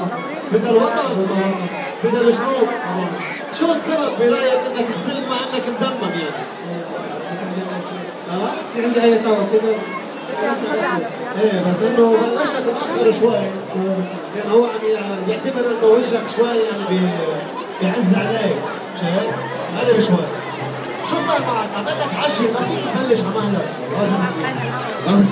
بدها الوضع بدها الجنوب. شو السبب برايك انك تسلم مع انك مدمم يعني؟ في عندي هاي سوا كده. ايه بس انه بلشت متاخر شوي. يعني هو عم يعتبر انه وجهك شوي يعني بيعز عليك، شايف؟ هذا بشوي. شو صار معك؟ عمل لك عشي ما فيك تبلش عمالك. غلط.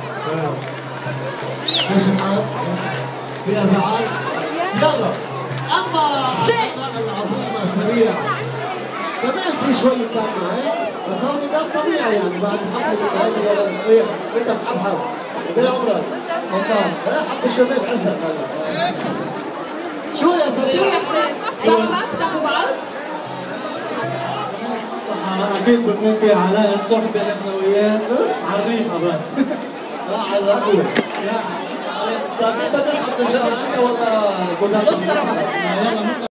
ليش الحال؟ فيها زعل؟ يلا. اما العظيمه سريع. كمان في شوية دم هيك، بس هون دم طبيعي يعني بعد حفلة هيك انت بتحبها. قد ايه عمرك؟ 18. حب الشباب عزك هلا. شو يا سريع؟ شو يا حسين؟ صاحبك بتحبوا بعض؟ اكيد بكون في علاقة صحبة احنا وياه على الريحة بس. على الأقوى. طيب بدك تسحب ان شاء الله انت ولا بدك؟